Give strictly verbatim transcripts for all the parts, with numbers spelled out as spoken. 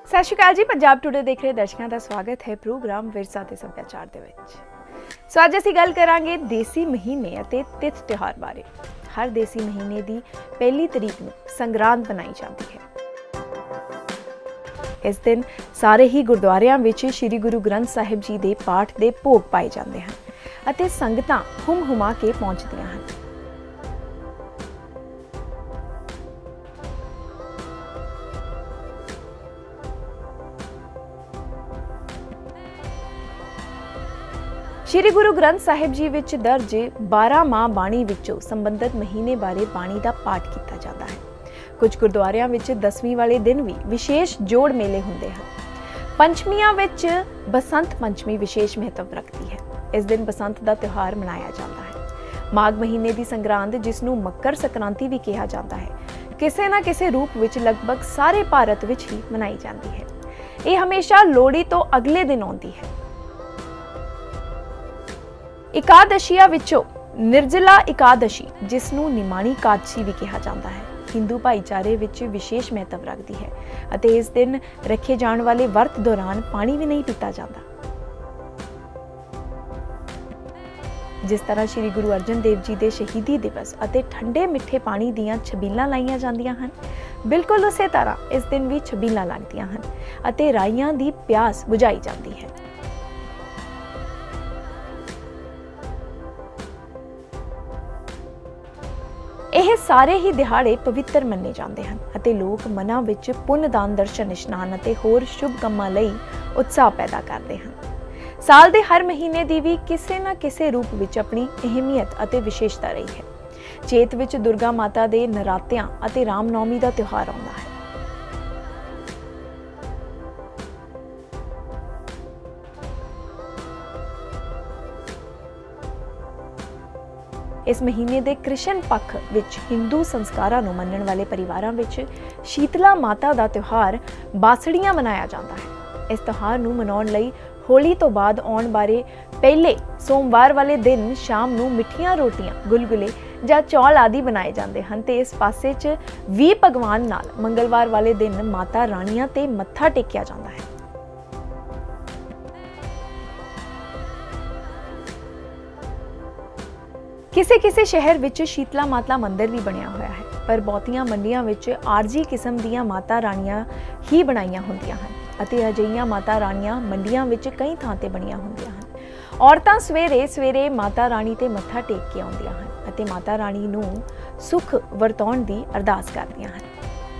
ਸਤਿ ਸ਼੍ਰੀ ਅਕਾਲ ਜੀ। ਪੰਜਾਬ ਟੂਡੇ ਦੇਖ ਰਹੇ ਦਰਸ਼ਕਾਂ ਦਾ ਸਵਾਗਤ ਹੈ ਪ੍ਰੋਗਰਾਮ ਵਿਰਸਾ ਤੇ ਸੱਭਿਆਚਾਰ ਦੇ ਵਿੱਚ। ਸੋ ਅੱਜ ਅਸੀਂ ਗੱਲ ਕਰਾਂਗੇ ਦੇਸੀ ਮਹੀਨੇ ਅਤੇ ਤਿਥ ਤਿਉਹਾਰ ਬਾਰੇ। ਹਰ ਦੇਸੀ ਮਹੀਨੇ ਦੀ ਪਹਿਲੀ ਤਰੀਕ ਨੂੰ ਸੰਗਰਾਂਦ ਮਨਾਈ ਜਾਂਦੀ ਹੈ। ਇਸ ਦਿਨ ਸਾਰੇ ਹੀ ਗੁਰਦੁਆਰਿਆਂ ਵਿੱਚ ਸ਼੍ਰੀ ਗੁਰੂ ਗ੍ਰੰਥ ਸਾਹਿਬ ਜੀ ਦੇ ਪਾਠ ਦੇ ਭੋਗ ਪਾਏ ਜਾਂਦੇ ਹਨ ਅਤੇ ਸੰਗਤਾਂ ਹੁਮ ਹੁਮਾ ਕੇ ਪਹੁੰਚਦੀਆਂ ਹਨ। ਸ਼੍ਰੀ ਗੁਰੂ ਗ੍ਰੰਥ ਸਾਹਿਬ ਜੀ ਵਿੱਚ ਦਰਜ ਬਾਰਾਂ ਮਾਹ ਬਾਣੀ ਵਿੱਚੋਂ ਸੰਬੰਧਿਤ ਮਹੀਨੇ ਬਾਰੇ ਬਾਣੀ ਦਾ ਪਾਠ ਕੀਤਾ ਜਾਂਦਾ ਹੈ। ਕੁਝ ਗੁਰਦੁਆਰਿਆਂ ਵਿੱਚ ਦਸਵੀਂ ਵਾਲੇ ਦਿਨ ਵੀ ਵਿਸ਼ੇਸ਼ ਜੋੜ ਮੇਲੇ ਹੁੰਦੇ ਹਨ। ਪੰਚਮੀਆਂ ਵਿੱਚ ਬਸੰਤ ਪੰਚਮੀ ਵਿਸ਼ੇਸ਼ ਮਹੱਤਵ ਰੱਖਦੀ ਹੈ। ਇਸ ਦਿਨ ਬਸੰਤ ਦਾ ਤਿਉਹਾਰ ਮਨਾਇਆ ਜਾਂਦਾ ਹੈ। ਮਾਘ ਮਹੀਨੇ ਦੀ ਸੰਗਰਾਂਦ, ਜਿਸ ਨੂੰ ਮੱਕਰ ਸੰਕ੍ਰਾਂਤੀ ਵੀ ਕਿਹਾ ਜਾਂਦਾ ਹੈ, ਕਿਸੇ ਨਾ ਕਿਸੇ ਰੂਪ ਵਿੱਚ ਲਗਭਗ ਸਾਰੇ ਭਾਰਤ ਵਿੱਚ ਹੀ ਮਨਾਈ ਜਾਂਦੀ ਹੈ। ਇਹ ਹਮੇਸ਼ਾ ਲੋਹੜੀ ਤੋਂ ਅਗਲੇ ਦਿਨ ਆਉਂਦੀ ਹੈ। ਇਕਾਦਸ਼ੀਆਂ ਵਿੱਚੋਂ ਨਿਰਜਲਾ ਇਕਾਦਸ਼ੀ, ਜਿਸ ਨੂੰ ਨਿਮਾਣੀ ਇਕਾਦਸ਼ੀ ਵੀ ਕਿਹਾ ਜਾਂਦਾ ਹੈ, ਹਿੰਦੂ ਭਾਈਚਾਰੇ ਵਿੱਚ ਵਿਸ਼ੇਸ਼ ਮਹੱਤਵ ਰੱਖਦੀ ਹੈ ਅਤੇ ਇਸ ਦਿਨ ਰੱਖੇ ਜਾਣ ਵਾਲੇ ਵਰਤ ਦੌਰਾਨ ਪਾਣੀ ਵੀ ਨਹੀਂ ਪੀਤਾ ਜਾਂਦਾ। ਜਿਸ ਤਰ੍ਹਾਂ ਸ਼੍ਰੀ ਗੁਰੂ ਅਰਜਨ ਦੇਵ ਜੀ ਦੇ ਸ਼ਹੀਦੀ ਦਿਵਸ ਅਤੇ ਠੰਡੇ ਮਿੱਠੇ ਪਾਣੀ ਦੀਆਂ ਛਬੀਲਾਂ ਲਾਈਆਂ ਜਾਂਦੀਆਂ ਹਨ, ਬਿਲਕੁਲ ਉਸੇ ਤਰ੍ਹਾਂ ਇਸ ਦਿਨ ਵੀ ਛਬੀਲਾਂ ਲੱਗਦੀਆਂ ਹਨ ਅਤੇ ਰਾਈਆਂ ਦੀ ਪਿਆਸ ਬੁਝਾਈ ਜਾਂਦੀ ਹੈ। ਇਹ ਸਾਰੇ ਹੀ ਦਿਹਾੜੇ ਪਵਿੱਤਰ ਮੰਨੇ ਜਾਂਦੇ ਹਨ ਅਤੇ ਲੋਕ ਮਨਾਂ ਵਿੱਚ ਪੁੰਨ ਦਾਨ, ਦਰਸ਼ਨ, ਇਸ਼ਨਾਨ ਅਤੇ ਹੋਰ ਸ਼ੁਭ ਕੰਮਾਂ ਲਈ ਉਤਸ਼ਾਹ ਪੈਦਾ ਕਰਦੇ ਹਨ। ਸਾਲ ਦੇ ਹਰ ਮਹੀਨੇ ਦੀ ਵੀ ਕਿਸੇ ਨਾ ਕਿਸੇ ਰੂਪ ਵਿੱਚ ਆਪਣੀ ਅਹਿਮੀਅਤ ਅਤੇ ਵਿਸ਼ੇਸ਼ਤਾ ਰਹੀ ਹੈ। ਚੇਤ ਵਿੱਚ ਦੁਰਗਾ ਮਾਤਾ ਦੇ ਨਰਾਤਿਆਂ ਅਤੇ ਰਾਮ ਨੌਮੀ ਦਾ ਤਿਉਹਾਰ ਆਉਂਦਾ ਹੈ। ਇਸ ਮਹੀਨੇ ਦੇ ਕ੍ਰਿਸ਼ਨ ਪੱਖ ਵਿੱਚ ਹਿੰਦੂ ਸੰਸਕਾਰਾਂ ਨੂੰ ਮੰਨਣ ਵਾਲੇ ਪਰਿਵਾਰਾਂ ਵਿੱਚ ਸ਼ੀਤਲਾ ਮਾਤਾ ਦਾ ਤਿਉਹਾਰ ਬਾਸੜੀਆਂ ਮਨਾਇਆ ਜਾਂਦਾ ਹੈ। ਇਸ ਤਿਉਹਾਰ ਨੂੰ ਮਨਾਉਣ ਲਈ ਹੋਲੀ ਤੋਂ ਬਾਅਦ ਆਉਣ ਬਾਰੇ ਪਹਿਲੇ ਸੋਮਵਾਰ ਵਾਲੇ ਦਿਨ ਸ਼ਾਮ ਨੂੰ ਮਿੱਠੀਆਂ ਰੋਟੀਆਂ, ਗੁਲਗੁਲੇ ਜਾਂ ਚੌਲ ਆਦਿ ਬਣਾਏ ਜਾਂਦੇ ਹਨ ਤੇ ਇਸ ਪਾਸੇ 'ਚ ਵੀ ਭਗਵਾਨ ਨਾਲ ਮੰਗਲਵਾਰ ਵਾਲੇ ਦਿਨ ਮਾਤਾ ਰਾਣੀਆਂ ਤੇ ਮੱਥਾ ਟੇਕਿਆ ਜਾਂਦਾ ਹੈ। ਕਿਸੇ ਕਿਸੇ ਸ਼ਹਿਰ ਵਿੱਚ ਸ਼ੀਤਲਾ ਮਾਤਾ ਮੰਦਿਰ ਵੀ ਬਣਿਆ ਹੋਇਆ ਹੈ, ਪਰ ਬਹੁਤੀਆਂ ਮੰਡੀਆਂ ਵਿੱਚ ਆਰਜੀ ਕਿਸਮ ਦੀਆਂ ਮਾਤਾ ਰਾਣੀਆਂ ਹੀ ਬਣਾਈਆਂ ਹੁੰਦੀਆਂ ਹਨ ਅਤੇ ਅਜਿਹੀਆਂ ਮਾਤਾ ਰਾਣੀਆਂ ਮੰਡੀਆਂ ਵਿੱਚ ਕਈ ਥਾਂ ਤੇ ਬਣੀਆਂ ਹੁੰਦੀਆਂ ਹਨ। ਔਰਤਾਂ ਸਵੇਰੇ ਸਵੇਰੇ ਮਾਤਾ ਰਾਣੀ ਤੇ ਮੱਥਾ ਟੇਕ ਕੇ ਆਉਂਦੀਆਂ ਹਨ ਅਤੇ ਮਾਤਾ ਰਾਣੀ ਨੂੰ ਸੁੱਖ ਵਰਤਾਉਣ ਦੀ ਅਰਦਾਸ ਕਰਦੀਆਂ ਹਨ।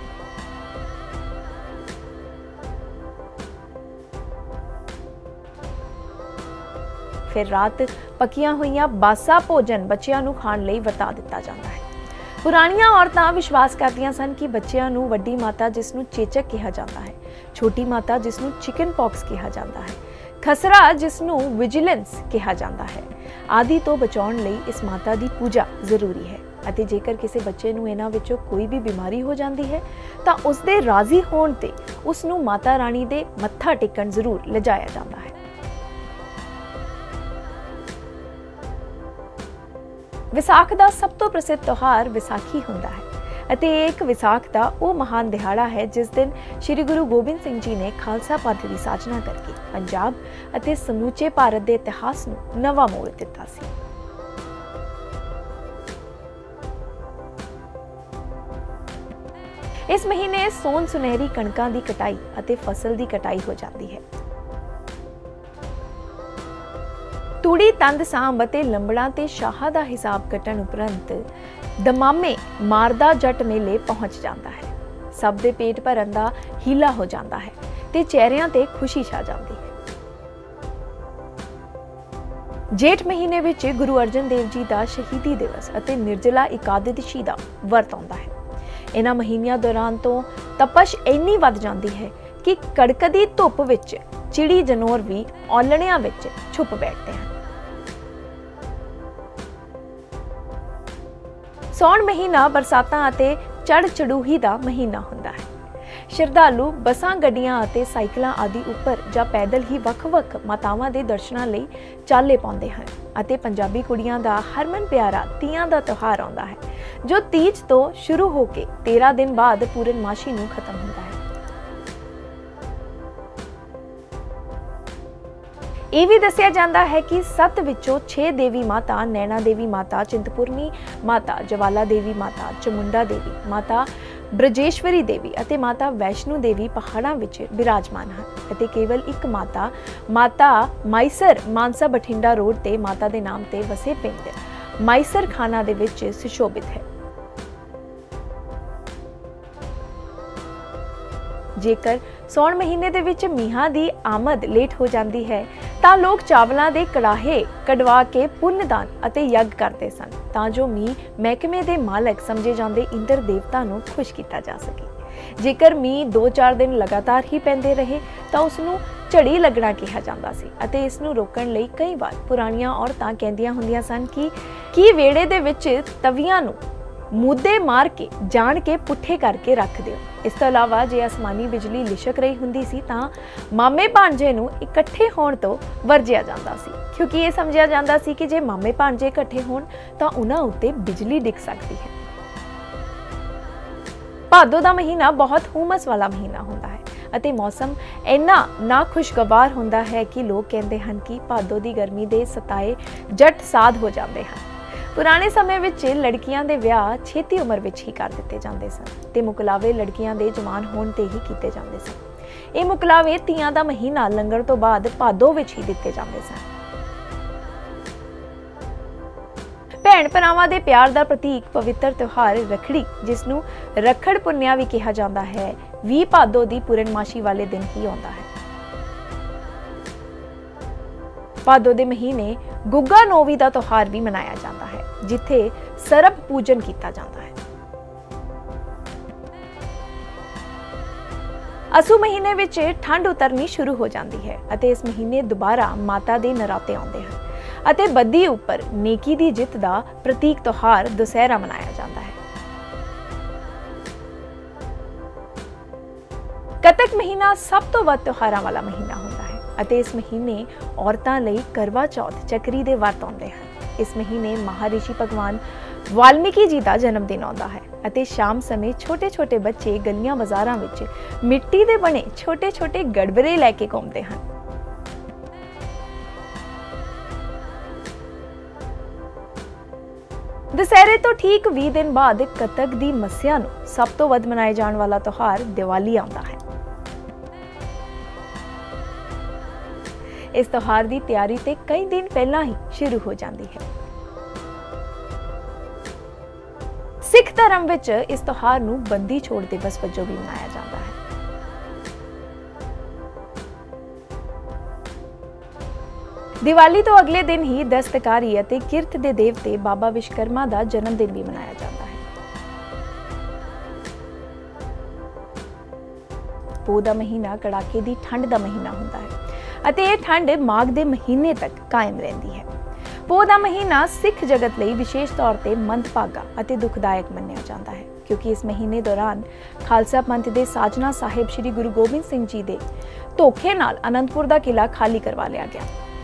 ਫਿਰ ਰਾਤ ਪੱਕੀਆਂ ਹੋਈਆਂ ਬਾਸਾ ਭੋਜਨ ਬੱਚਿਆਂ ਨੂੰ ਖਾਣ ਲਈ ਵਰਤਾ ਦਿੱਤਾ ਜਾਂਦਾ ਹੈ। ਪੁਰਾਣੀਆਂ ਔਰਤਾਂ ਵਿਸ਼ਵਾਸ ਕਰਦੀਆਂ ਸਨ ਕਿ ਬੱਚਿਆਂ ਨੂੰ ਵੱਡੀ ਮਾਤਾ, ਜਿਸ ਨੂੰ ਚੇਚਕ ਕਿਹਾ ਜਾਂਦਾ ਹੈ, ਛੋਟੀ ਮਾਤਾ, ਜਿਸ ਨੂੰ ਚਿਕਨ ਪੌਕਸ ਕਿਹਾ ਜਾਂਦਾ ਹੈ, ਖਸਰਾ, ਜਿਸ ਨੂੰ ਵਿਜੀਲੈਂਸ ਕਿਹਾ ਜਾਂਦਾ ਹੈ, ਆਦਿ ਤੋਂ ਬਚਾਉਣ ਲਈ ਇਸ ਮਾਤਾ ਦੀ ਪੂਜਾ ਜ਼ਰੂਰੀ ਹੈ ਅਤੇ ਜੇਕਰ ਕਿਸੇ ਬੱਚੇ ਨੂੰ ਇਹਨਾਂ ਵਿੱਚੋਂ ਕੋਈ ਵੀ ਬਿਮਾਰੀ ਹੋ ਜਾਂਦੀ ਹੈ ਤਾਂ ਉਸ ਦੇ ਰਾਜ਼ੀ ਹੋਣ ਤੇ ਉਸ ਨੂੰ ਮਾਤਾ ਰਾਣੀ ਦੇ ਮੱਥਾ ਟੇਕਣ ਜ਼ਰੂਰ ਲਿਜਾਇਆ ਜਾਂਦਾ ਹੈ। ਵਿਸਾਖ ਦਾ ਸਭ ਤੋਂ ਪ੍ਰਸਿੱਧ ਤਿਉਹਾਰ ਵਿਸਾਖੀ ਹੁੰਦਾ ਹੈ ਅਤੇ ਇੱਕ ਵਿਸਾਖ ਦਾ ਉਹ ਮਹਾਨ ਦਿਹਾੜਾ ਹੈ ਜਿਸ ਦਿਨ ਸ਼੍ਰੀ ਗੁਰੂ ਗੋਬਿੰਦ ਸਿੰਘ ਜੀ ਨੇ ਖਾਲਸਾ ਪੰਥ ਦੀ ਸਾਜਨਾ ਕਰਕੇ ਪੰਜਾਬ ਅਤੇ ਸਮੁੱਚੇ ਭਾਰਤ ਦੇ ਇਤਿਹਾਸ ਨੂੰ ਨਵਾਂ ਮੋੜ ਦਿੱਤਾ ਸੀ। ਇਸ ਮਹੀਨੇ ਸੋਨ ਸੁਨਹਿਰੀ ਕਣਕਾਂ ਦੀ ਕਟਾਈ ਅਤੇ ਫਸਲ ਦੀ ਕਟਾਈ ਹੋ ਜਾਂਦੀ ਹੈ। ਤੂੜੀ, ਤੰਦ, ਸਾਂਭ ਅਤੇ ਲੰਬੜਾਂ ਤੇ ਸ਼ਾਹਾਂ ਦਾ ਹਿਸਾਬ ਕੱਟਣ ਉਪਰੰਤ ਦਮਾਮੇ ਮਾਰਦਾ ਜੱਟ ਮੇਲੇ ਪਹੁੰਚ ਜਾਂਦਾ ਹੈ। ਸਭ ਦੇ ਪੇਟ ਭਰਨ ਦਾ ਹੀਲਾ ਹੋ ਜਾਂਦਾ ਹੈ ਤੇ ਚਿਹਰਿਆਂ ਤੇ ਖੁਸ਼ੀ ਛਾ ਜਾਂਦੀ ਹੈ। ਜੇਠ ਮਹੀਨੇ ਵਿੱਚ ਗੁਰੂ ਅਰਜਨ ਦੇਵ ਜੀ ਦਾ ਸ਼ਹੀਦੀ ਦਿਵਸ ਅਤੇ ਨਿਰਜਲਾ ਇਕਾਦਸ਼ੀ ਦਾ ਵਰਤ ਆਉਂਦਾ ਹੈ। ਇਹਨਾਂ ਮਹੀਨਿਆਂ ਦੌਰਾਨ ਤੋਂ ਤਪਸ਼ ਇੰਨੀ ਵੱਧ ਜਾਂਦੀ ਹੈ ਕਿ ਕੜਕਦੀ ਧੁੱਪ ਵਿੱਚ ਚਿੜੀ ਜਨੌਰ ਵੀ ਔਲਣਿਆਂ ਵਿੱਚ ਛੁਪ ਬੈਠਦੇ ਹਨ। ਸੌਣ ਮਹੀਨਾ ਬਰਸਾਤਾਂ ਅਤੇ ਚੜ ਚੜੂਹੀ ਦਾ ਮਹੀਨਾ ਹੁੰਦਾ ਹੈ। ਸ਼ਰਧਾਲੂ ਬੱਸਾਂ, ਗੱਡੀਆਂ ਅਤੇ ਸਾਈਕਲਾਂ ਆਦਿ ਉੱਪਰ ਜਾਂ ਪੈਦਲ ਹੀ ਵੱਖ-ਵੱਖ ਮਾਤਾਵਾਂ ਦੇ ਦਰਸ਼ਨਾਂ ਲਈ ਚਾਲੇ ਪਾਉਂਦੇ ਹਨ ਅਤੇ ਪੰਜਾਬੀ ਕੁੜੀਆਂ ਦਾ ਹਰਮਨ ਪਿਆਰਾ ਤੀਆਂ ਦਾ ਤਿਉਹਾਰ ਆਉਂਦਾ ਹੈ, ਜੋ ਤੀਜ ਤੋਂ ਸ਼ੁਰੂ ਹੋ ਕੇ ਤੇਰਾਂ ਦਿਨ ਬਾਅਦ ਪੂਰਨਮਾਸ਼ੀ ਨੂੰ ਖਤਮ ਹੁੰਦਾ ਹੈ। ਇਹ ਵੀ ਦੱਸਿਆ ਜਾਂਦਾ ਹੈ ਕਿ ਸੱਤ ਵਿੱਚੋਂ ਛੇ ਦੇਵੀ ਮਾਤਾ ਨੈਣਾ ਦੇਵੀ ਮਾਤਾ, ਚਿੰਤਪੁਰਨੀ ਮਾਤਾ, ਜਵਾਲਾ ਦੇਵੀ ਮਾਤਾ, ਚਮੁੰਡਾ ਦੇਵੀ ਮਾਤਾ, ਬ੍ਰਜੇਸ਼ਵਰੀ ਦੇਵੀ ਅਤੇ ਮਾਤਾ ਵੈਸ਼ਨੂ ਦੇਵੀ ਪਹਾੜਾਂ ਵਿੱਚ ਬਿਰਾਜਮਾਨ ਹਨ ਅਤੇ ਕੇਵਲ ਇੱਕ ਮਾਤਾ ਮਾਤਾ ਮਾਈਸਰ ਮਾਨਸਾ ਬਠਿੰਡਾ ਰੋਡ ਤੇ ਮਾਤਾ ਦੇ ਨਾਮ ਤੇ ਵਸੇ ਪਿੰਡ ਮਾਈਸਰ ਖਾਨਾ ਦੇ ਵਿੱਚ ਸੁਸ਼ੋਭਿਤ ਹੈ। ਜੇਕਰ ਸੌਣ ਮਹੀਨੇ ਦੇ ਵਿੱਚ ਮੀਂਹਾਂ ਦੀ ਆਮਦ ਲੇਟ ਹੋ ਜਾਂਦੀ ਹੈ ਤਾਂ ਲੋਕ ਚਾਵਲਾਂ ਦੇ ਕੜਾਹੇ ਕਢਵਾ ਕੇ ਪੁੰਨਦਾਨ ਅਤੇ ਯੱਗ ਕਰਦੇ ਸਨ ਤਾਂ ਜੋ ਮੀਂਹ ਮਹਿਕਮੇ ਦੇ ਮਾਲਕ ਸਮਝੇ ਜਾਂਦੇ ਇੰਦਰ ਦੇਵਤਾ ਨੂੰ ਖੁਸ਼ ਕੀਤਾ ਜਾ ਸਕੇ। ਜੇਕਰ ਮੀਂਹ ਦੋ ਚਾਰ ਦਿਨ ਲਗਾਤਾਰ ਹੀ ਪੈਂਦੇ ਰਹੇ ਤਾਂ ਉਸ ਨੂੰ ਝੜੀ ਲੱਗਣਾ ਕਿਹਾ ਜਾਂਦਾ ਸੀ ਅਤੇ ਇਸ ਨੂੰ ਰੋਕਣ ਲਈ ਕਈ ਵਾਰ ਪੁਰਾਣੀਆਂ ਔਰਤਾਂ ਕਹਿੰਦੀਆਂ ਹੁੰਦੀਆਂ ਸਨ ਕਿ ਕੀ ਵੇੜੇ ਦੇ ਵਿੱਚ ਤਵੀਆਂ ਨੂੰ ਮੁੱਦੇ ਮਾਰ ਕੇ ਜਾਣ ਕੇ ਪੁੱਠੇ ਕਰਕੇ ਰੱਖ ਦਿਓ। ਇਸ ਤੋਂ ਇਲਾਵਾ ਜੇ ਅਸਮਾਨੀ ਬਿਜਲੀ ਲਿਸ਼ਕ ਰਹੀ ਹੁੰਦੀ ਸੀ ਤਾਂ ਮਾਮੇ ਭਾਂਜੇ ਨੂੰ ਇਕੱਠੇ ਹੋਣ ਤੋਂ ਵਰਜਿਆ ਜਾਂਦਾ ਸੀ ਕਿਉਂਕਿ ਇਹ ਸਮਝਿਆ ਜਾਂਦਾ ਸੀ ਕਿ ਜੇ ਮਾਮੇ ਭਾਂਜੇ ਇਕੱਠੇ ਹੋਣ ਤਾਂ ਉਹਨਾਂ ਉੱਤੇ ਬਿਜਲੀ ਡਿੱਗ ਸਕਦੀ ਹੈ। ਭਾਦੋ ਦਾ ਮਹੀਨਾ ਬਹੁਤ ਹੁਮਸ ਵਾਲਾ ਮਹੀਨਾ ਹੁੰਦਾ ਹੈ ਅਤੇ ਮੌਸਮ ਇੰਨਾ ਨਾ ਖੁਸ਼ਗਵਾਰ ਹੁੰਦਾ ਹੈ ਕਿ ਲੋਕ ਕਹਿੰਦੇ ਹਨ ਕਿ ਭਾਦੋ ਦੀ ਗਰਮੀ ਦੇ ਸਤਾਏ ਜੱਟ ਸਾਧ ਹੋ ਜਾਂਦੇ ਹਨ। ਪੁਰਾਣੇ ਸਮੇਂ ਵਿੱਚ ਲੜਕੀਆਂ ਦੇ ਵਿਆਹ ਛੇਤੀ ਉਮਰ ਵਿੱਚ ਹੀ ਕਰ ਦਿੱਤੇ ਜਾਂਦੇ ਸਨ ਤੇ ਮੁਕਲਾਵੇ ਲੜਕੀਆਂ ਦੇ ਜਵਾਨ ਹੋਣ ਤੇ ਹੀ ਕੀਤੇ ਜਾਂਦੇ ਸਨ। ਇਹ ਮੁਕਲਾਵੇ ਤੀਆਂ ਦਾ ਮਹੀਨਾ ਲੰਘਣ ਤੋਂ ਬਾਅਦ ਭਾਦੋ ਵਿੱਚ ਹੀ ਦਿੱਤੇ ਜਾਂਦੇ ਸਨ। ਭੈਣ ਭਰਾਵਾਂ ਦੇ ਪਿਆਰ ਦਾ ਪ੍ਰਤੀਕ ਪਵਿੱਤਰ ਤਿਉਹਾਰ ਰੱਖੜੀ, ਜਿਸ ਨੂੰ ਰੱਖੜ ਪੁੰਨਿਆ ਵੀ ਕਿਹਾ ਜਾਂਦਾ ਹੈ, ਵੀਹ ਭਾਦੋ ਦੀ ਪੂਰਨਮਾਸ਼ੀ ਵਾਲੇ ਦਿਨ ਹੀ ਆਉਂਦਾ ਹੈ। ਭਾਦੋ ਦੇ ਮਹੀਨੇ ਗੁੱਗਾ ਨੋਵੀ ਦਾ ਤਿਉਹਾਰ ਵੀ ਮਨਾਇਆ ਜਾਂਦਾ ਹੈ ਜਿੱਥੇ ਸਰਪ ਪੂਜਨ ਕੀਤਾ ਜਾਂਦਾ ਹੈ। ਅਸੂ ਮਹੀਨੇ ਵਿੱਚ ਠੰਡ ਉਤਰਨੀ ਸ਼ੁਰੂ ਹੋ ਜਾਂਦੀ ਹੈ ਅਤੇ ਇਸ ਮਹੀਨੇ ਦੁਬਾਰਾ ਮਾਤਾ ਦੇ ਨਰਾਤੇ ਆਉਂਦੇ ਹਨ ਅਤੇ ਬੱਦੀ ਉੱਪਰ ਨੇਕੀ ਦੀ ਜਿੱਤ ਦਾ ਪ੍ਰਤੀਕ ਤਿਉਹਾਰ ਦੁਸਹਿਰਾ ਮਨਾਇਆ ਜਾਂਦਾ ਹੈ। ਕੱਤਕ ਮਹੀਨਾ ਸਭ ਤੋਂ ਵੱਧ ਤਿਉਹਾਰਾਂ ਵਾਲਾ ਮਹੀਨਾ ਹੁੰਦਾ ਹੈ ਅਤੇ ਇਸ ਮਹੀਨੇ ਔਰਤਾਂ ਲਈ ਕਰਵਾ ਚੌਥ ਚੱਕਰੀ ਦੇ ਵਰਤ ਆਉਂਦੇ ਹਨ। ਇਸ ਮਹੀਨੇ ਮਹਾਰਿਸ਼ੀ ਭਗਵਾਨ ਵਾਲਮੀਕੀ ਜੀ ਦਾ ਜਨਮ ਦਿਨ ਆਉਂਦਾ ਹੈ ਅਤੇ ਸ਼ਾਮ ਸਮੇਂ ਛੋਟੇ-ਛੋਟੇ ਬੱਚੇ ਗਲੀਆਂ ਬਾਜ਼ਾਰਾਂ ਵਿੱਚ ਮਿੱਟੀ ਦੇ ਬਣੇ ਛੋਟੇ-ਛੋਟੇ ਗੜਬੜੇ ਲੈ ਕੇ ਘੁੰਮਦੇ ਹਨ। ਦੁਸਹਿਰੇ ਤੋਂ ਠੀਕ ਵੀਹ ਦਿਨ ਬਾਅਦ ਕੱਤਕ ਦੀ ਮੱਸਿਆ ਨੂੰ ਸਭ ਤੋਂ ਵੱਧ ਮਨਾਏ ਜਾਣ ਵਾਲਾ ਤਿਉਹਾਰ ਦੀਵਾਲੀ ਆਉਂਦਾ ਹੈ। ਇਸ ਤਿਉਹਾਰ ਦੀ ਤਿਆਰੀ ਤੇ ਕਈ ਦਿਨ ਪਹਿਲਾਂ ਹੀ ਸ਼ੁਰੂ ਹੋ ਜਾਂਦੀ ਹੈ। ਸਿੱਖ ਧਰਮ ਵਿੱਚ ਇਸ ਤਿਉਹਾਰ ਨੂੰ ਬੰਦੀ ਛੋੜ ਦਿਵਸ ਵਜੋਂ ਵੀ ਮਨਾਇਆ ਜਾਂਦਾ ਹੈ। ਦੀਵਾਲੀ ਤੋਂ ਅਗਲੇ ਦਿਨ ਹੀ ਦਸਤਕਾਰੀ ਅਤੇ ਕਿਰਤ ਦੇ ਦੇਵਤੇ ਬਾਬਾ ਵਿਸ਼ਵਕਰਮਾ ਦਾ ਜਨਮ ਦਿਨ ਵੀ ਮਨਾਇਆ ਜਾਂਦਾ ਹੈ। ਪੋਹ ਦਾ ਮਹੀਨਾ ਕੜਾਕੇ ਦੀ ਠੰਡ ਦਾ ਮਹੀਨਾ ਹੁੰਦਾ ਹੈ ਅਤੇ ਇਹ ਠੰਡ ਮਾਘ ਦੇ ਮਹੀਨੇ ਤੱਕ ਕਾਇਮ ਰਹਿੰਦੀ ਹੈ। ਪੋਹ ਦਾ ਮਹੀਨਾ ਸਿੱਖ ਜਗਤ ਲਈ ਵਿਸ਼ੇਸ਼ ਤੌਰ ਤੇ ਮੰਦਭਾਗਾ ਅਤੇ ਦੁਖਦਾਇਕ ਮੰਨਿਆ ਜਾਂਦਾ ਹੈ ਕਿਉਂਕਿ ਇਸ ਮਹੀਨੇ ਦੌਰਾਨ ਖਾਲਸਾ ਪੰਥ ਦੇ ਸਾਜਨਾ ਸਾਹਿਬ ਸ੍ਰੀ ਗੁਰੂ ਗੋਬਿੰਦ ਸਿੰਘ ਜੀ ਦੇ ਧੋਖੇ ਨਾਲ ਅਨੰਦਪੁਰ ਦਾ ਕਿਲਾ ਖਾਲੀ ਕਰਵਾ ਲਿਆ ਗਿਆ।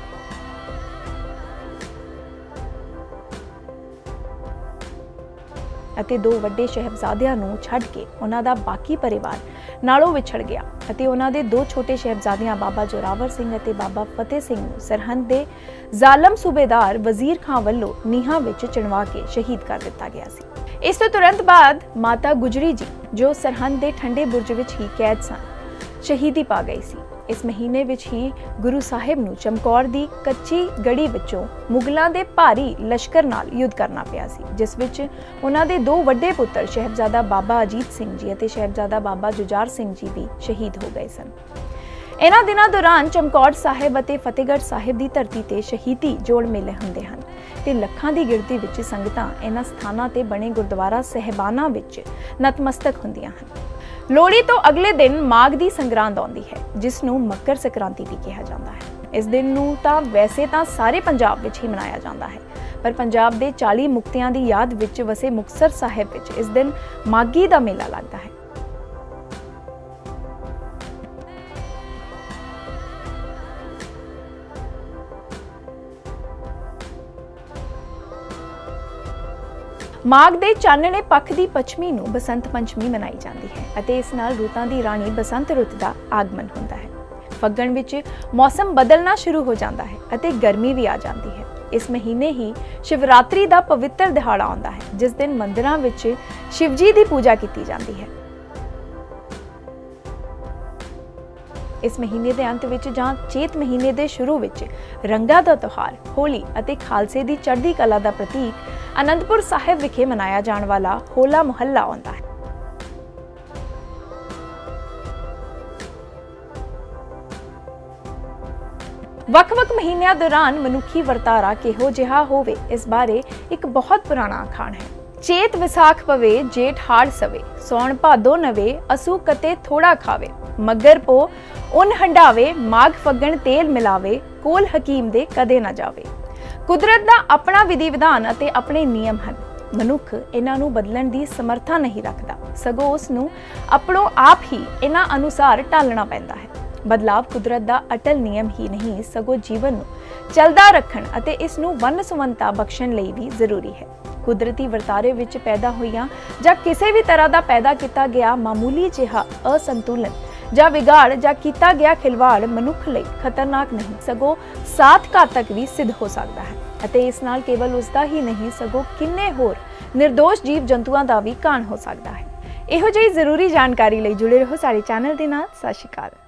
ਅਤੇ ਦੋ ਵੱਡੇ ਸ਼ਹਿਬਜ਼ਾਦਿਆਂ ਨੂੰ ਛੱਡ ਕੇ ਉਹਨਾਂ ਦਾ ਬਾਕੀ ਪਰਿਵਾਰ ਨਾਲੋਂ ਵਿਛੜ ਗਿਆ ਅਤੇ ਉਹਨਾਂ ਦੇ ਦੋ ਛੋਟੇ ਸ਼ਹਿਬਜ਼ਾਦਿਆਂ ਬਾਬਾ ਜੋਰਾਵਰ ਸਿੰਘ ਅਤੇ ਬਾਬਾ ਫਤਿਹ ਸਿੰਘ ਨੂੰ ਸਰਹੰਦ ਦੇ ਜ਼ਾਲਮ ਸੂਬੇਦਾਰ ਵਜ਼ੀਰ ਖਾਂ ਵੱਲੋਂ ਨੀਹਾਂ ਵਿੱਚ ਚਿਣਵਾ ਕੇ ਸ਼ਹੀਦ ਕਰ ਦਿੱਤਾ ਗਿਆ ਸੀ। ਇਸ ਤੋਂ ਤੁਰੰਤ ਬਾਅਦ ਮਾਤਾ ਗੁਜਰੀ ਜੀ ਜੋ ਸਰਹੰਦ ਦੇ ਠੰਡੇ ਬੁਰਜ ਵਿੱਚ ਹੀ ਕੈਦ ਸਨ, ਸ਼ਹੀਦੀ ਪਾ ਗਈ ਸੀ। ਇਸ ਮਹੀਨੇ ਵਿੱਚ ਹੀ ਗੁਰੂ ਸਾਹਿਬ ਨੂੰ ਚਮਕੌਰ ਦੀ ਕੱਚੀ ਗੜੀ ਵਿੱਚੋਂ ਮੁਗਲਾਂ ਦੇ ਭਾਰੀ ਲਸ਼ਕਰ ਨਾਲ ਯੁੱਧ ਕਰਨਾ ਪਿਆ ਸੀ, ਜਿਸ ਵਿੱਚ ਉਹਨਾਂ ਦੇ ਦੋ ਵੱਡੇ ਪੁੱਤਰ ਸ਼ਹਿਬਜ਼ਾਦਾ ਬਾਬਾ ਅਜੀਤ ਸਿੰਘ ਜੀ ਅਤੇ ਸ਼ਹਿਬਜ਼ਾਦਾ ਬਾਬਾ ਜੁਝਾਰ ਸਿੰਘ ਜੀ ਵੀ ਸ਼ਹੀਦ ਹੋ ਗਏ ਸਨ। ਇਹਨਾਂ ਦਿਨਾਂ ਦੌਰਾਨ ਚਮਕੌਰ ਸਾਹਿਬ ਅਤੇ ਫਤਿਹਗੜ੍ਹ ਸਾਹਿਬ ਦੀ ਧਰਤੀ ਤੇ ਸ਼ਹੀਦੀ ਜੋੜ ਮੇਲੇ ਹੁੰਦੇ ਹਨ ਤੇ ਲੱਖਾਂ ਦੀ ਗਿਣਤੀ ਵਿੱਚ ਸੰਗਤਾਂ ਇਹਨਾਂ ਸਥਾਨਾਂ ਤੇ ਬਣੇ ਗੁਰਦੁਆਰਾ ਸਹਿਬਾਨਾਂ ਵਿੱਚ ਨਤਮਸਤਕ ਹੁੰਦੀਆਂ ਹਨ। ਲੋਹੜੀ ਤੋਂ ਅਗਲੇ ਦਿਨ ਮਾਘ ਦੀ ਸੰਗਰਾਂਦ ਆਉਂਦੀ ਹੈ ਜਿਸ ਨੂੰ ਮੱਕਰ ਸੰਕ੍ਰਾਂਤੀ ਵੀ ਕਿਹਾ ਜਾਂਦਾ ਹੈ। ਇਸ ਦਿਨ ਨੂੰ ਤਾਂ ਵੈਸੇ ਤਾਂ ਸਾਰੇ ਪੰਜਾਬ ਵਿੱਚ ਹੀ ਮਨਾਇਆ ਜਾਂਦਾ ਹੈ, ਪਰ ਪੰਜਾਬ ਦੇ ਚਾਲੀ ਮੁਕਤਿਆਂ ਦੀ ਯਾਦ ਵਿੱਚ ਵਸੇ ਮੁਕਤਸਰ ਸਾਹਿਬ ਵਿੱਚ ਇਸ ਦਿਨ ਮਾਘੀ ਦਾ ਮੇਲਾ ਲੱਗਦਾ ਹੈ। ਮਾਘ ਦੇ ਚਾਨਣੇ ਪੱਖ ਦੀ ਪੱਛਮੀ ਨੂੰ ਬਸੰਤ ਪੰਚਮੀ ਮਨਾਈ ਜਾਂਦੀ ਹੈ ਅਤੇ ਇਸ ਨਾਲ ਰੁੱਤਾਂ ਦੀ ਰਾਣੀ ਬਸੰਤ ਰੁੱਤ ਦਾ ਆਗਮਨ ਹੁੰਦਾ ਹੈ। ਫੱਗਣ ਵਿੱਚ ਮੌਸਮ ਬਦਲਣਾ ਸ਼ੁਰੂ ਹੋ ਜਾਂਦਾ ਹੈ ਅਤੇ ਗਰਮੀ ਵੀ ਆ ਜਾਂਦੀ ਹੈ। ਇਸ ਮਹੀਨੇ ਹੀ ਸ਼ਿਵਰਾਤਰੀ ਦਾ ਪਵਿੱਤਰ ਦਿਹਾੜਾ ਆਉਂਦਾ ਹੈ, ਜਿਸ ਦਿਨ ਮੰਦਿਰਾਂ ਵਿੱਚ ਸ਼ਿਵਜੀ ਦੀ ਪੂਜਾ ਕੀਤੀ ਜਾਂਦੀ ਹੈ। ਇਸ ਮਹੀਨੇ ਦੇ ਅੰਤ ਵਿੱਚ ਜਾਂ ਚੇਤ ਮਹੀਨੇ ਦੇ ਸ਼ੁਰੂ ਵਿੱਚ ਰੰਗਾਂ ਦਾ ਤਿਉਹਾਰ ਹੋਲੀ ਅਤੇ ਖਾਲਸੇ ਦੀ ਚੜ੍ਹਦੀ ਕਲਾ ਦਾ ਪ੍ਰਤੀਕ ਅਨੰਦਪੁਰ ਸਾਹਿਬ ਵਿਖੇ ਮਨਾਇਆ ਜਾਣ ਵਾਲਾ ਹੋਲਾ ਮੁਹੱਲਾ ਆਉਂਦਾ ਹੈ। ਵੱਖ-ਵੱਖ ਮਹੀਨਿਆਂ ਦੌਰਾਨ ਮਨੁੱਖੀ ਵਰਤਾਰਾ ਕਿਹੋ ਜਿਹਾ ਹੋਵੇ, ਇਸ ਬਾਰੇ ਇੱਕ ਬਹੁਤ ਪੁਰਾਣਾ ਅਖਾਣ ਹੈ। ਚੇਤ ਵਿਸਾਖ ਪਵੇ, ਜੇਠ ਹਾੜ ਸਵੇ, ਸੌਣ ਭਾਦੋ ਨਵੇ, ਅਸੂ ਕਤੇ ਥੋੜਾ ਖਾਵੇ, ਮੱਗਰ ਪੋ ਉਨ ਹੰਡਾਵੇ, ਮਾਘ ਫੱਗਣ ਤੇਲ ਮਿਲਾਵੇ, ਕੋਲ ਹਕੀਮ ਦੇ ਕਦੇ ਨਾ ਜਾਵੇ। ਕੁਦਰਤ ਦਾ ਆਪਣਾ ਵਿਧੀ ਵਿਧਾਨ ਅਤੇ ਆਪਣੇ ਨਿਯਮ ਹਨ। ਮਨੁੱਖ ਇਹਨਾਂ ਨੂੰ ਬਦਲਣ ਦੀ ਸਮਰੱਥਾ ਨਹੀਂ ਰੱਖਦਾ, ਸਗੋਂ ਉਸ ਨੂੰ ਆਪਣੋ ਆਪ ਹੀ ਇਹਨਾਂ ਅਨੁਸਾਰ ਢਾਲਣਾ ਪੈਂਦਾ ਹੈ। ਬਦਲਾਵ ਕੁਦਰਤ ਦਾ ਅਟਲ ਨਿਯਮ ਹੀ ਨਹੀਂ, ਸਗੋਂ ਜੀਵਨ ਨੂੰ ਚੱਲਦਾ ਰੱਖਣ ਅਤੇ ਇਸ ਨੂੰ ਵੰਨ-ਸੁਵੰਨਤਾ ਬਖਸ਼ਣ ਲਈ ਵੀ ਜ਼ਰੂਰੀ ਹੈ। ਕੁਦਰਤੀ ਵਰਤਾਰੇ ਵਿੱਚ ਪੈਦਾ ਹੋਈਆਂ ਜਾਂ ਕਿਸੇ ਵੀ ਤਰ੍ਹਾਂ ਦਾ ਪੈਦਾ ਕੀਤਾ ਗਿਆ ਮਾਮੂਲੀ ਜਿਹਾ ਅਸੰਤੁਲਨ ਜਾਂ ਵਿਗਾੜ ਜਾਂ ਕੀਤਾ ਗਿਆ ਖਿਲਵਾੜ ਮਨੁੱਖ ਲਈ ਖਤਰਨਾਕ ਨਹੀਂ, ਸਗੋਂ ਸਾਥ ਘਾਤਕ ਵੀ ਸਿੱਧ ਹੋ ਸਕਦਾ ਹੈ ਅਤੇ ਇਸ ਨਾਲ ਕੇਵਲ ਉਸ ਦਾ ਹੀ ਨਹੀਂ, ਸਗੋਂ ਕਿੰਨੇ ਹੋਰ ਨਿਰਦੋਸ਼ ਜੀਵ ਜੰਤੂਆਂ ਦਾ ਵੀ ਘਾਣ ਹੋ ਸਕਦਾ ਹੈ। ਇਹੋ ਜਿਹੀ ਜ਼ਰੂਰੀ ਜਾਣਕਾਰੀ ਲਈ ਜੁੜੇ ਰਹੋ ਸਾਡੇ ਚੈਨਲ ਦੇ ਨਾਲ। ਸਤਿ ਸ਼੍ਰੀ ਅਕਾਲ।